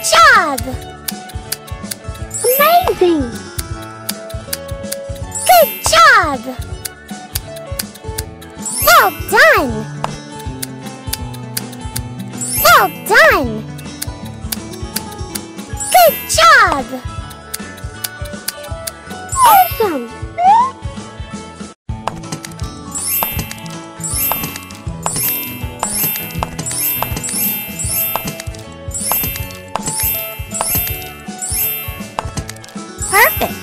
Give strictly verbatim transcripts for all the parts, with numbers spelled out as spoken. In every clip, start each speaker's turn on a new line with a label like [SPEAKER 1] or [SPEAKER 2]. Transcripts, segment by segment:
[SPEAKER 1] job! Amazing! Good job! Well done! Well done! Good job! Awesome! Perfect!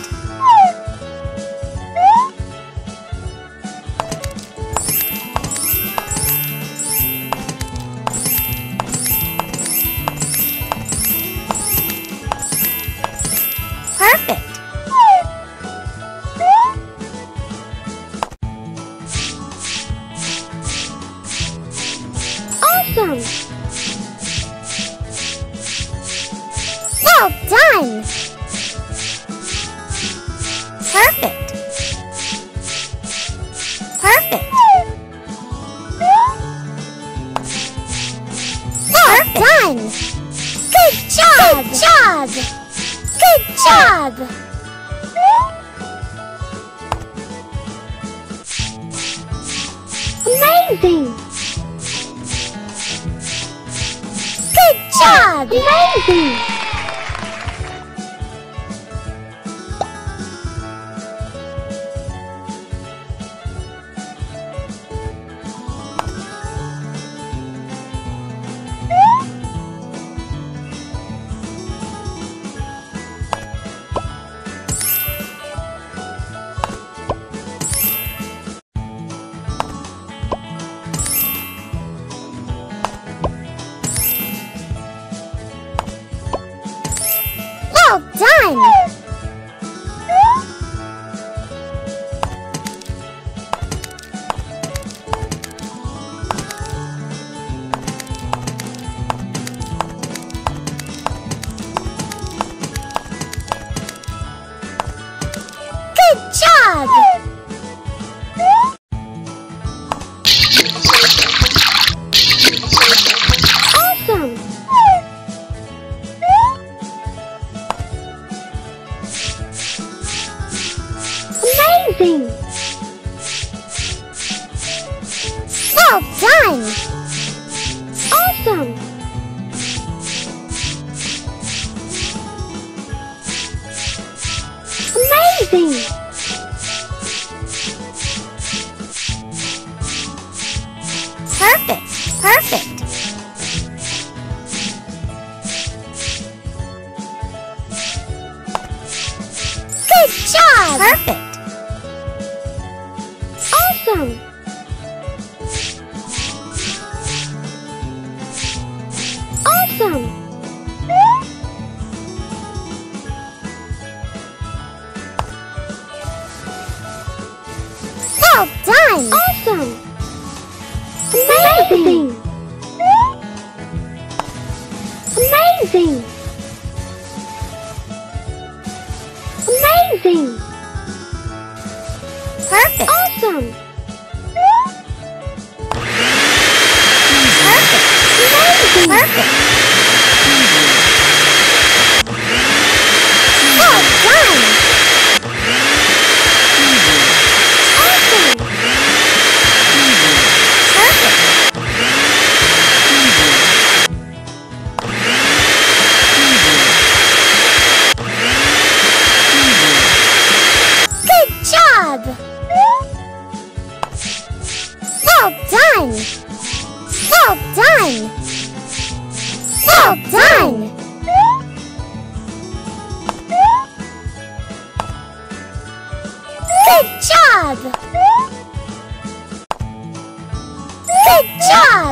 [SPEAKER 1] Perfect! Awesome! Well done! Perfect! Perfect! Well done! Good job! Good job! Good job! Amazing! Good job! Amazing! Well done! Good job! Awesome! Amazing! Well done! Awesome! Amazing! Perfect! Perfect! Good job! Perfect! Awesome! Awesome! Well done! Awesome! Amazing! Amazing! Amazing! Perfect! Awesome! Perfect! Amazing! Perfect! Well done! Awesome! Perfect! Good job! Well done! Well done! Well done! Good job! Good job!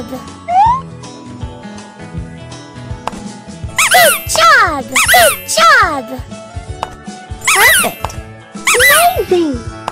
[SPEAKER 1] Good job! Good job! Perfect! Amazing!